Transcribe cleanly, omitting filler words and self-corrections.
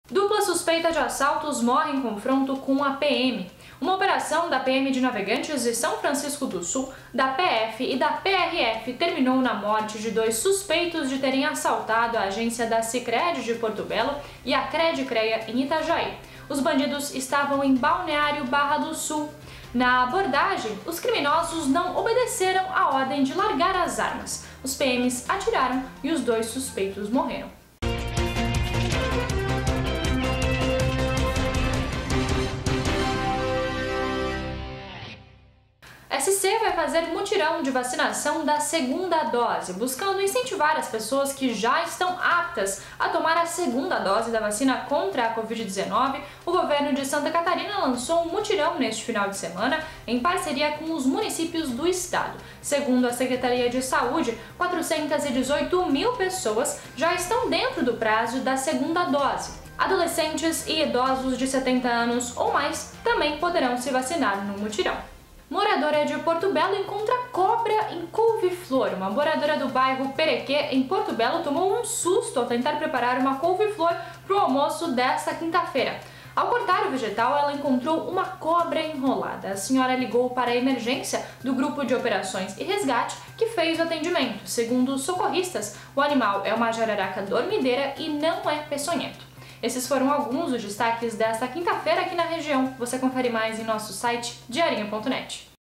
Dupla suspeita de assaltos morre em confronto com a PM. Uma operação da PM de Navegantes de São Francisco do Sul, da PF e da PRF terminou na morte de dois suspeitos de terem assaltado a agência da Sicredi de Porto Belo e a Credicreia em Itajaí. Os bandidos estavam em Balneário Barra do Sul. Na abordagem, os criminosos não obedeceram à ordem de largar as armas. Os PMs atiraram e os dois suspeitos morreram. SC vai fazer mutirão de vacinação da segunda dose, buscando incentivar as pessoas que já estão aptas a tomar a segunda dose da vacina contra a Covid-19. O governo de Santa Catarina lançou um mutirão neste final de semana em parceria com os municípios do estado. Segundo a Secretaria de Saúde, 418 mil pessoas já estão dentro do prazo da segunda dose. Adolescentes e idosos de 70 anos ou mais também poderão se vacinar no mutirão. Moradora de Porto Belo encontra cobra em couve-flor. Uma moradora do bairro Perequê, em Porto Belo, tomou um susto ao tentar preparar uma couve-flor para o almoço desta quinta-feira. Ao cortar o vegetal, ela encontrou uma cobra enrolada. A senhora ligou para a emergência do Grupo de Operações e Resgate, que fez o atendimento. Segundo os socorristas, o animal é uma jararaca dormideira e não é peçonhento. Esses foram alguns dos destaques desta quinta-feira aqui na região. Você confere mais em nosso site diarinho.net.